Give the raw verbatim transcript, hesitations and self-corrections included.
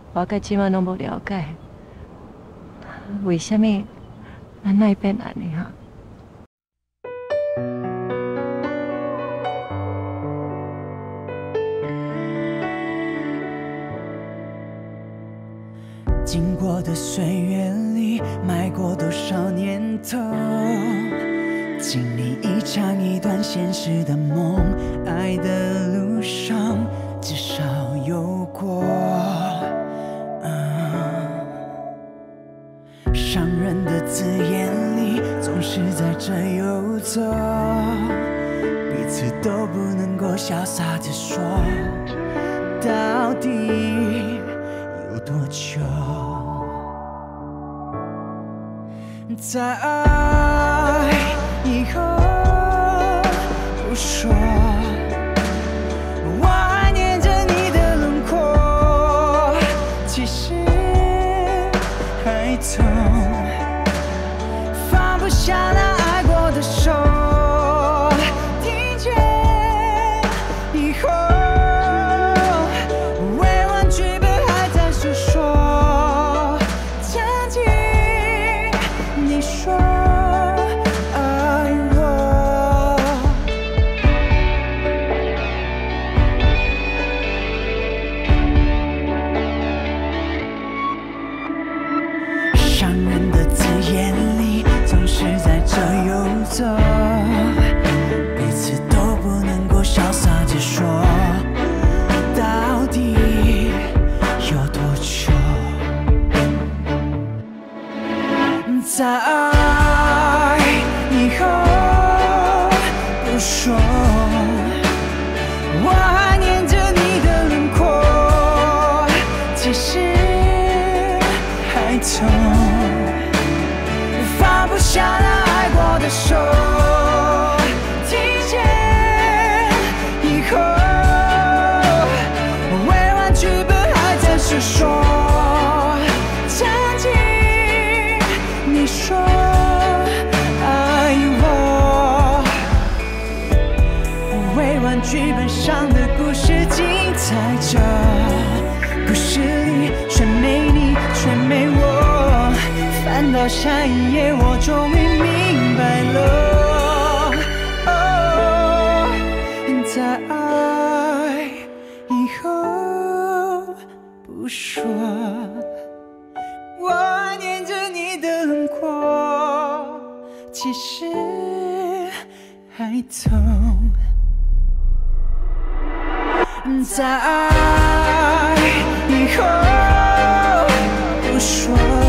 我甲即马拢无了解，为什么咱会变安尼哈？ 经过的岁月里，埋过多少年头，经历一场一段现实的梦，爱的路上至少有过。伤人的字眼里，总是在这游走，彼此都不能够潇洒地说，到底有多久？在爱以后不说，我还念着你的轮廓，其实还痛，放不下那爱过的手，听见以后未完剧本还在诉说，曾经你说爱我，伤人的字眼里总是在这游走，彼此都不能够潇洒地说，到底有多久？在爱以后不说，我还念着你的轮廓，其实还痛，放不下那爱过的手，听见以后未完剧本还在诉说，曾经你说爱我，未完剧本上的故事精彩着，故事里却没你，却没我，翻到下一页，我终于明白了，哦，在爱以后不说，我还念着你的轮廓，其实还痛，在爱以后不说。